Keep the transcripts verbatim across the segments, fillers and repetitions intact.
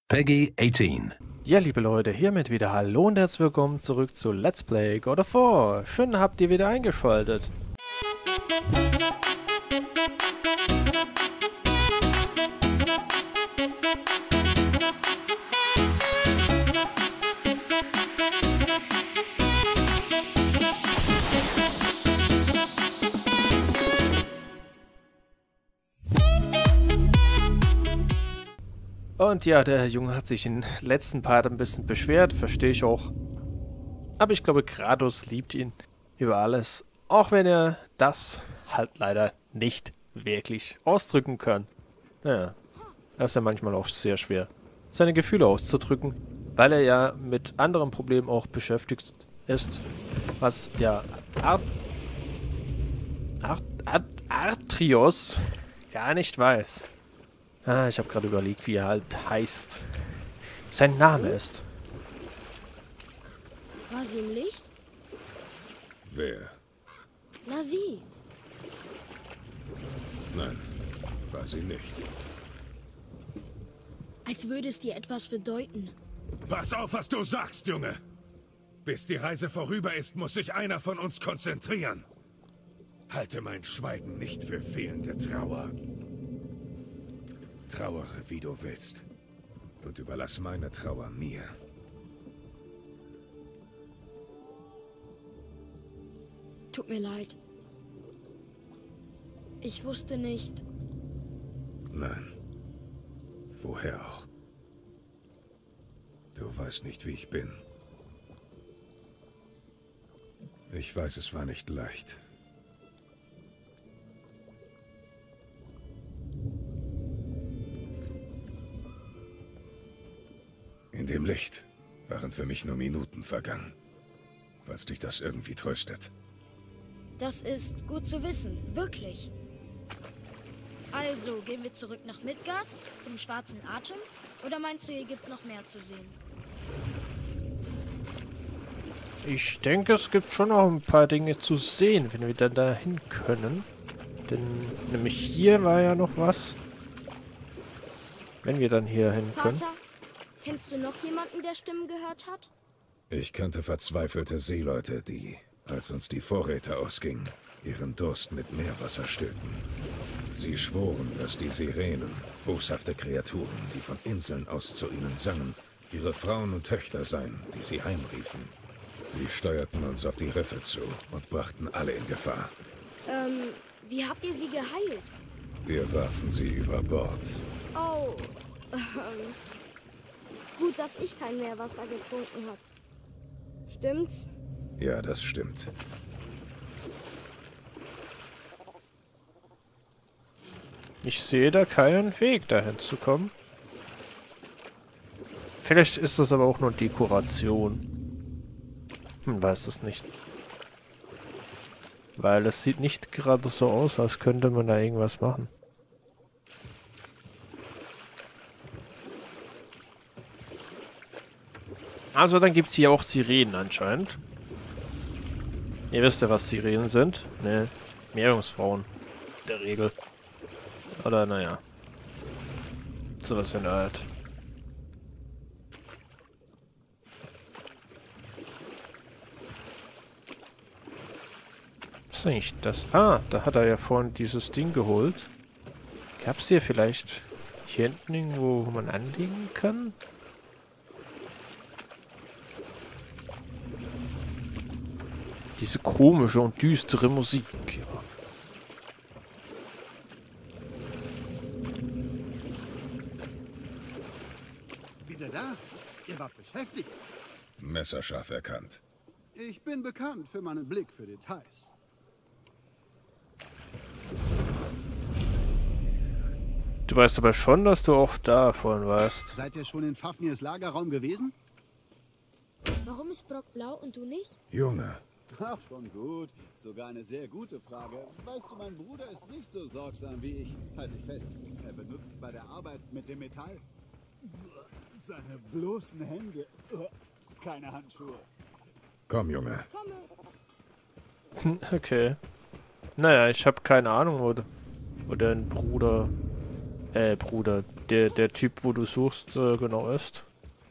Peggy eighteen. Ja, liebe Leute, hiermit wieder hallo und herzlich willkommen zurück zu Let's Play God of War. Schön, habt ihr wieder eingeschaltet. Und ja, der Junge hat sich im letzten Part ein bisschen beschwert, verstehe ich auch. Aber ich glaube, Kratos liebt ihn über alles, auch wenn er das halt leider nicht wirklich ausdrücken kann. Naja, das ist ja manchmal auch sehr schwer, seine Gefühle auszudrücken, weil er ja mit anderen Problemen auch beschäftigt ist, was ja Ar Ar Ar Artrios gar nicht weiß. Ah, ich habe gerade überlegt, wie er halt heißt. Sein Name ist. War sie im Licht? Wer? Na sie. Nein, war sie nicht. Als würde es dir etwas bedeuten. Pass auf, was du sagst, Junge! Bis die Reise vorüber ist, muss sich einer von uns konzentrieren. Halte mein Schweigen nicht für fehlende Trauer. Trauere, wie du willst. Und überlass meine Trauer mir. Tut mir leid. Ich wusste nicht. Nein. Woher auch? Du weißt nicht, wie ich bin. Ich weiß, es war nicht leicht. In dem Licht waren für mich nur Minuten vergangen. Falls dich das irgendwie tröstet. Das ist gut zu wissen. Wirklich. Also, gehen wir zurück nach Midgard, zum schwarzen Atem? Oder meinst du, hier gibt's noch mehr zu sehen? Ich denke, es gibt schon noch ein paar Dinge zu sehen, wenn wir dann dahin können. Denn nämlich hier war ja noch was. Wenn wir dann hier hin können. Vater, kennst du noch jemanden, der Stimmen gehört hat? Ich kannte verzweifelte Seeleute, die, als uns die Vorräte ausgingen, ihren Durst mit Meerwasser stillten. Sie schworen, dass die Sirenen, boshafte Kreaturen, die von Inseln aus zu ihnen sangen, ihre Frauen und Töchter seien, die sie heimriefen. Sie steuerten uns auf die Riffe zu und brachten alle in Gefahr. Ähm, wie habt ihr sie geheilt? Wir warfen sie über Bord. Oh, ähm, gut, dass ich kein Meerwasser getrunken habe. Stimmt's? Ja, das stimmt. Ich sehe da keinen Weg, dahin zu kommen. Vielleicht ist das aber auch nur Dekoration. Hm, weiß es nicht. Weil es sieht nicht gerade so aus, als könnte man da irgendwas machen. Also dann gibt es hier auch Sirenen anscheinend. Ihr wisst ja, was Sirenen sind. Ne, Meerjungfrauen. In der Regel. Oder naja. Sowas in der Art. Was ist eigentlich das? Ah, da hat er ja vorhin dieses Ding geholt. Gab es hier vielleicht hier hinten irgendwo, wo man anlegen kann? Diese komische und düstere Musik, ja. Wieder da? Ihr wart beschäftigt. Messerscharf erkannt. Ich bin bekannt für meinen Blick für Details. Du weißt aber schon, dass du auch da vorhin warst. Seid ihr schon in Fafnirs Lagerraum gewesen? Warum ist Brock blau und du nicht? Junge, Ach, schon gut. Sogar eine sehr gute Frage. Weißt du, mein Bruder ist nicht so sorgsam wie ich. Halt dich fest. Er benutzt bei der Arbeit mit dem Metall seine bloßen Hände. Keine Handschuhe. komm, Junge. Komme. Okay. Naja, ich habe keine Ahnung, wo, wo dein Bruder, äh, Bruder, der, der Typ, wo du suchst, äh, genau ist.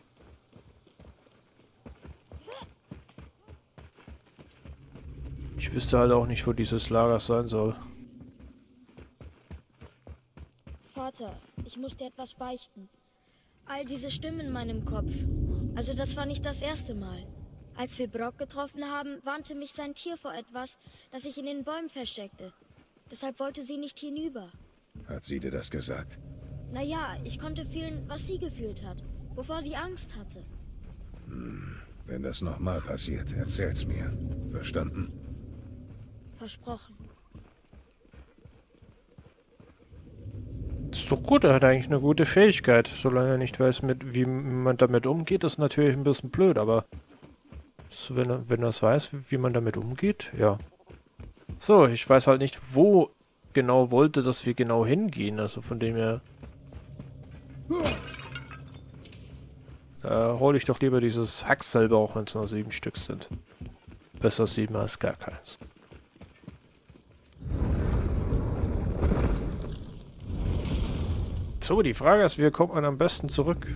Ich wüsste halt auch nicht, wo dieses Lager sein soll. Vater, ich muss dir etwas beichten. All diese Stimmen in meinem Kopf. Also das war nicht das erste Mal. Als wir Brock getroffen haben, warnte mich sein Tier vor etwas, das sich in den Bäumen versteckte. Deshalb wollte sie nicht hinüber. Hat sie dir das gesagt? Naja, ich konnte fühlen, was sie gefühlt hat, wovor sie Angst hatte. Hm, wenn das nochmal passiert, erzähl's mir. Verstanden? Versprochen. Das ist doch gut, er hat eigentlich eine gute Fähigkeit. Solange er nicht weiß, mit, wie man damit umgeht, ist natürlich ein bisschen blöd, aber so, wenn er, wenn er es weiß, wie man damit umgeht, ja. So, ich weiß halt nicht, wo genau wollte, dass wir genau hingehen, also von dem her... Da hole ich doch lieber dieses Hack selber, auch wenn es nur sieben Stück sind. Besser sieben als gar keins. So, die Frage ist, wie kommt man am besten zurück?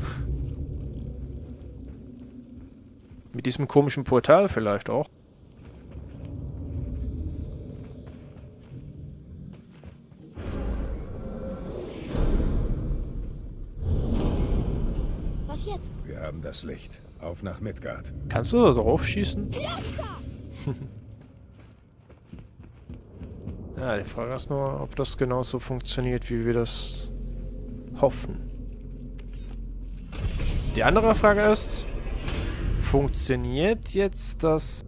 Mit diesem komischen Portal vielleicht auch. Was jetzt? Wir haben das Licht. Auf nach Midgard. Kannst du da drauf schießen? Ja, die Frage ist nur, ob das genauso funktioniert, wie wir das hoffen. Die andere Frage ist, funktioniert jetzt das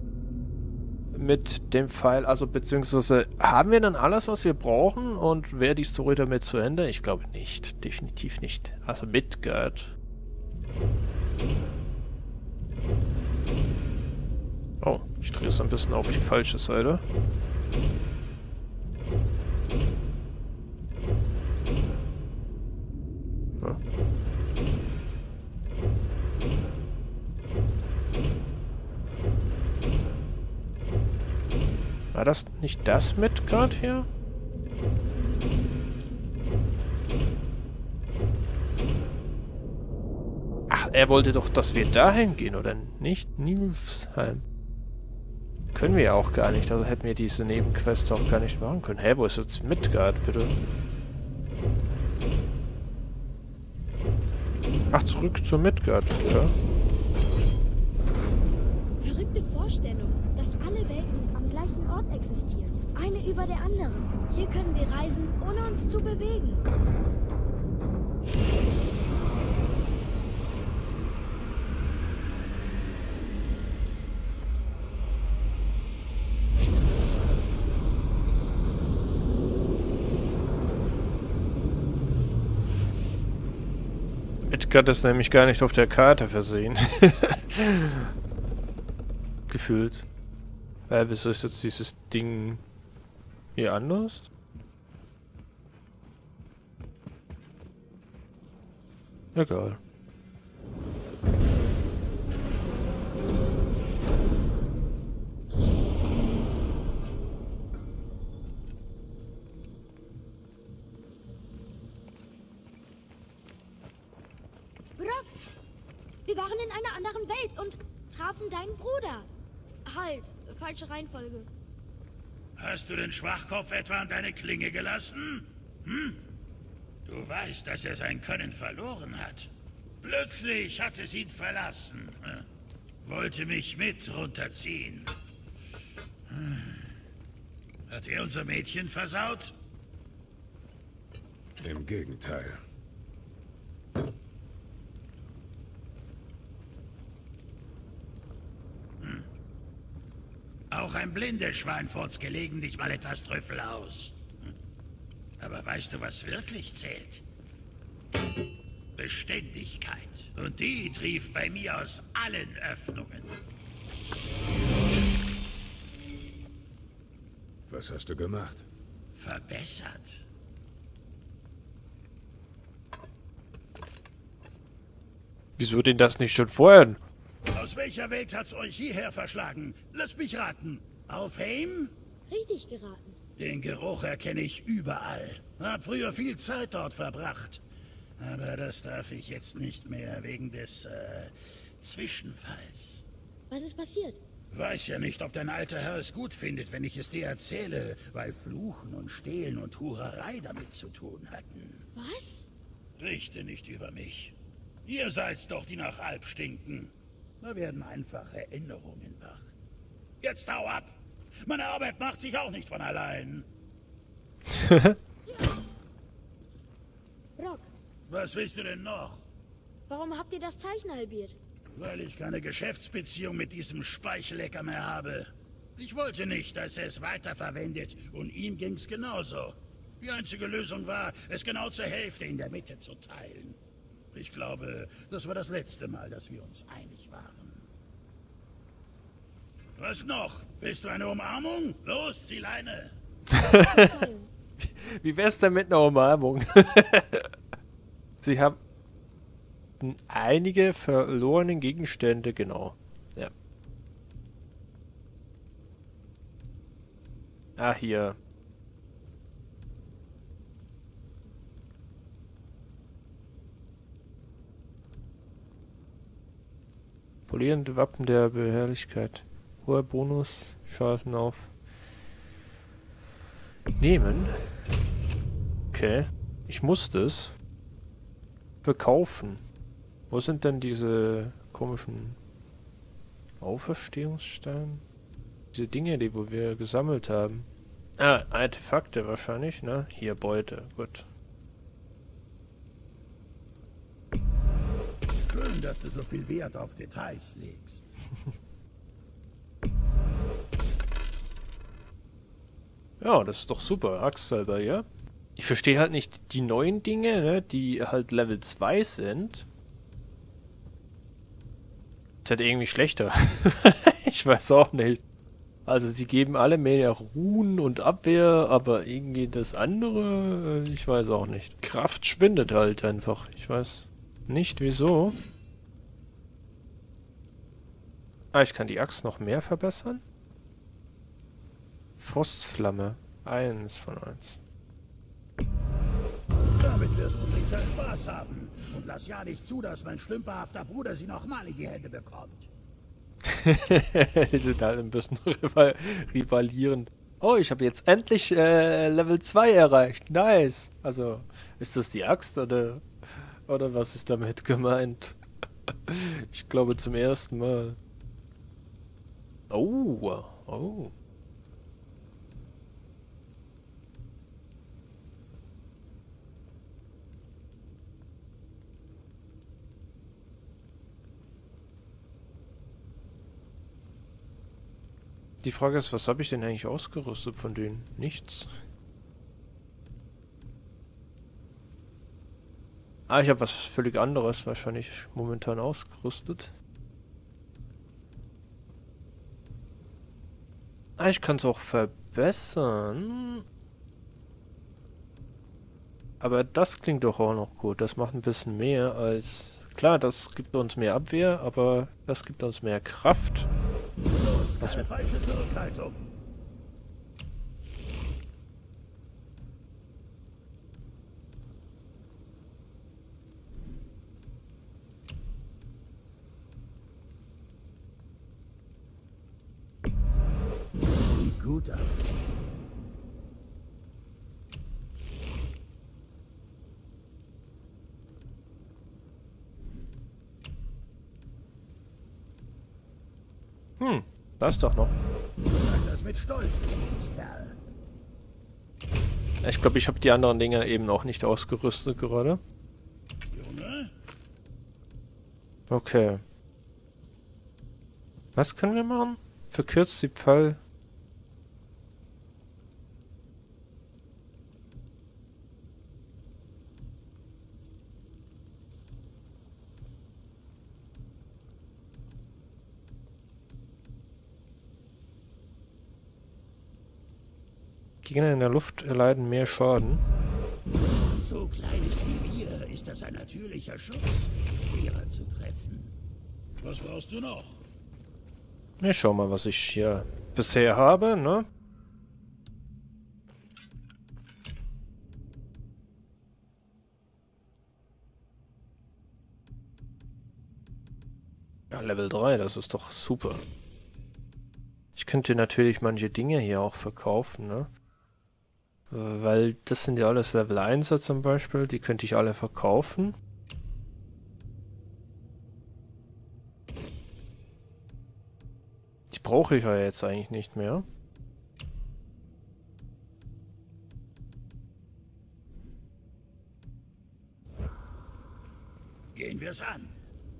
mit dem Pfeil, also beziehungsweise haben wir dann alles, was wir brauchen und wäre die Story damit zu Ende? Ich glaube nicht, definitiv nicht. Also Midgard. Oh, ich drehe es ein bisschen auf die falsche Seite. Ja. War das nicht das Midgard hier? Ach, er wollte doch, dass wir dahin gehen, oder nicht? Nilfsheim. Können wir ja auch gar nicht, also hätten wir diese Nebenquests auch gar nicht machen können. Hä, wo ist jetzt Midgard, bitte? Ach, zurück zu Midgard, ja. Verrückte Vorstellung, dass alle Welten am gleichen Ort existieren. Eine über der anderen. Hier können wir reisen, ohne uns zu bewegen. Midgard ist nämlich gar nicht auf der Karte versehen. Gefühlt. Äh, wieso ist jetzt dieses Ding hier anders? Egal. Brock, wir waren in einer anderen Welt und trafen deinen Bruder. Halt, falsche Reihenfolge. Hast du den Schwachkopf etwa an deine Klinge gelassen? Hm? Du weißt, dass er sein Können verloren hat. Plötzlich hat es ihn verlassen. Wollte mich mit runterziehen. Hat er unser Mädchen versaut? Im Gegenteil. Auch ein blindes Schwein furzt gelegentlich mal etwas Trüffel aus. Aber weißt du, was wirklich zählt? Beständigkeit. Und die trief bei mir aus allen Öffnungen. Was hast du gemacht? Verbessert. Wieso denn das nicht schon vorher? Aus welcher Welt hat's euch hierher verschlagen? Lasst mich raten. Auf Heim? Richtig geraten. Den Geruch erkenne ich überall. Hab früher viel Zeit dort verbracht. Aber das darf ich jetzt nicht mehr wegen des äh, Zwischenfalls. Was ist passiert? Weiß ja nicht, ob dein alter Herr es gut findet, wenn ich es dir erzähle, weil Fluchen und Stehlen und Hurerei damit zu tun hatten. Was? Richte nicht über mich. Ihr seid's doch, die nach Alp stinken. Da werden einfach Erinnerungen wach. Jetzt hau ab! Meine Arbeit macht sich auch nicht von allein. Brock, Was willst du denn noch? warum habt ihr das Zeichen halbiert? Weil ich keine Geschäftsbeziehung mit diesem Speichelecker mehr habe. Ich wollte nicht, dass er es weiterverwendet, und ihm ging's genauso. Die einzige Lösung war, es genau zur Hälfte in der Mitte zu teilen. Ich glaube, das war das letzte Mal, dass wir uns einig waren. Was noch? Willst du eine Umarmung? Los, zieh Leine! Verzeihung. Wie wär's denn mit einer Umarmung? Sie haben einige verlorene Gegenstände, genau. Ja. Ah, hier. Polierende Wappen der Beharrlichkeit. Hoher Bonus, Chancen auf. Nehmen. Okay. Ich muss das verkaufen. Wo sind denn diese komischen Auferstehungssteine? Diese Dinge, die wo wir gesammelt haben. Ah, Artefakte wahrscheinlich, ne? Hier Beute, gut. Schön, dass du so viel Wert auf Details legst. Ja, das ist doch super, Axt selber, ja? Ich verstehe halt nicht die neuen Dinge, ne, die halt Level zwei sind. Ist halt irgendwie schlechter. Ich weiß auch nicht. Also sie geben alle mehr Ruhen und Abwehr, aber irgendwie das andere, ich weiß auch nicht. Kraft schwindet halt einfach. Ich weiß nicht wieso. Ah, ich kann die Axt noch mehr verbessern. Frostflamme. Eins von eins. Damit wirst du sicher Spaß haben. Und lass ja nicht zu, dass mein stümperhafter Bruder sie nochmal in die Hände bekommt. Die sind halt ein bisschen rival rivalierend. Oh, ich habe jetzt endlich äh, Level zwei erreicht. Nice. Also, ist das die Axt oder, oder was ist damit gemeint? Ich glaube zum ersten Mal. Oh, oh. Die Frage ist, was habe ich denn eigentlich ausgerüstet von denen? Nichts. Ah, ich habe was völlig anderes wahrscheinlich momentan ausgerüstet. Ah, ich kann es auch verbessern. Aber das klingt doch auch noch gut. Das macht ein bisschen mehr als... Klar, das gibt uns mehr Abwehr, aber das gibt uns mehr Kraft. Los, keine falsche Zurückhaltung. Sieht gut aus. Hm, das doch noch. Sag das mit Stolz, Kerl. Ich glaube, ich habe die anderen Dinge eben auch nicht ausgerüstet gerade. Junge? Okay. Was können wir machen? Verkürzt die Pfeil. Gegner in der Luft erleiden mehr Schaden. So klein ist wie wir, ist das ein natürlicher Schutz, schwerer zu treffen. Was brauchst du noch? Ja, schau mal, was ich hier bisher habe, ne? Ja, Level drei, das ist doch super. Ich könnte natürlich manche Dinge hier auch verkaufen, ne? Weil das sind ja alles Level einser zum Beispiel, die könnte ich alle verkaufen. Die brauche ich ja jetzt eigentlich nicht mehr. Gehen wir's an.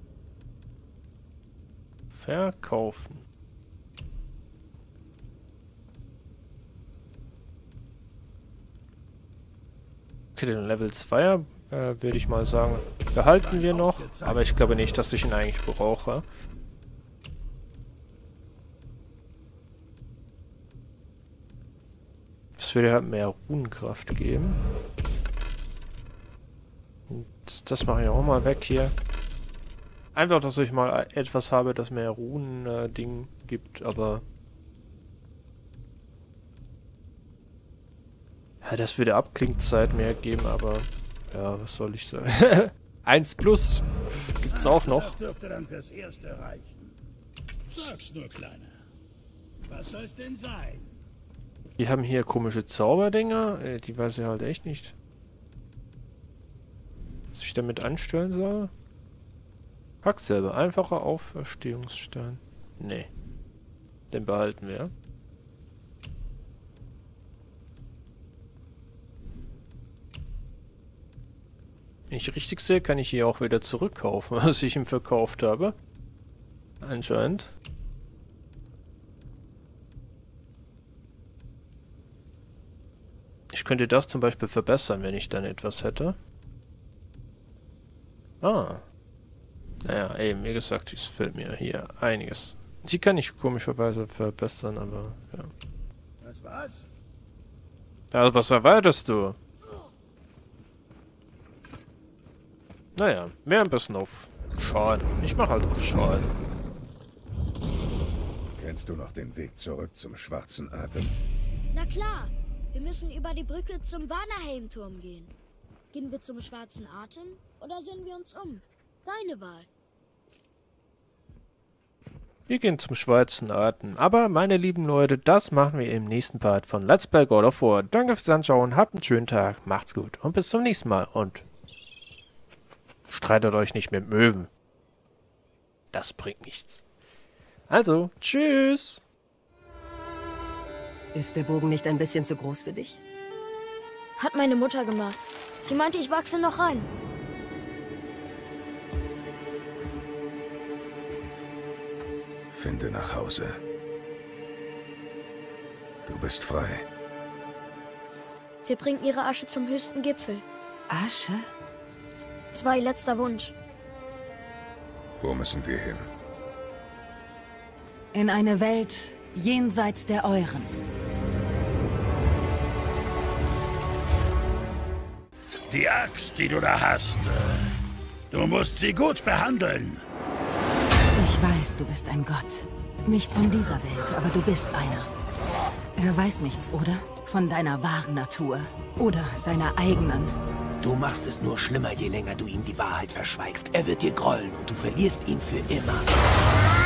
Verkaufen. Okay, den Level zweier äh, würde ich mal sagen, behalten wir noch, aber ich glaube nicht, dass ich ihn eigentlich brauche. Das würde halt mehr Runenkraft geben. Und das mache ich auch mal weg hier. Einfach, dass ich mal etwas habe, das mehr Runen-Ding äh, gibt, aber... Ja, das würde Abklingzeit mehr geben, aber... Ja, was soll ich sagen? eins plus gibt's auch noch. Das dürfte dann fürs Erste reichen. Sag's nur, Kleiner. Was soll's denn sein? Die haben hier komische Zauberdinger, äh, die weiß ich halt echt nicht. Was ich damit anstellen soll? Quacksilber, einfacher Auferstehungsstein. Nee. Den behalten wir. Wenn ich richtig sehe, kann ich hier auch wieder zurückkaufen, was ich ihm verkauft habe. Anscheinend. Ich könnte das zum Beispiel verbessern, wenn ich dann etwas hätte. Ah. Naja, eben, wie gesagt, es fehlt mir hier einiges. Die kann ich komischerweise verbessern, aber ja. Was war's? Also, was erwartest du? Naja, mehr ein bisschen auf Schaden. Ich mach halt auf Schaden. Kennst du noch den Weg zurück zum Schwarzen Atem? Na klar, wir müssen über die Brücke zum Vanaheim-Turm gehen. Gehen wir zum Schwarzen Atem oder sehen wir uns um? Deine Wahl. Wir gehen zum Schwarzen Atem. Aber, meine lieben Leute, das machen wir im nächsten Part von Let's Play God of War. Danke fürs Anschauen, habt einen schönen Tag, macht's gut und bis zum nächsten Mal. Und streitet euch nicht mit Möwen. Das bringt nichts. Also, tschüss. Ist der Bogen nicht ein bisschen zu groß für dich? Hat meine Mutter gemacht. Sie meinte, ich wachse noch rein. Finde nach Hause. Du bist frei. Wir bringen ihre Asche zum höchsten Gipfel. Asche? Das war ihr letzter Wunsch. Wo müssen wir hin? In eine Welt jenseits der euren. Die Axt, die du da hast. Du musst sie gut behandeln. Ich weiß, du bist ein Gott. Nicht von dieser Welt, aber du bist einer. Er weiß nichts, oder? Von deiner wahren Natur. Oder seiner eigenen. Du machst es nur schlimmer, je länger du ihm die Wahrheit verschweigst. Er wird dir grollen und du verlierst ihn für immer.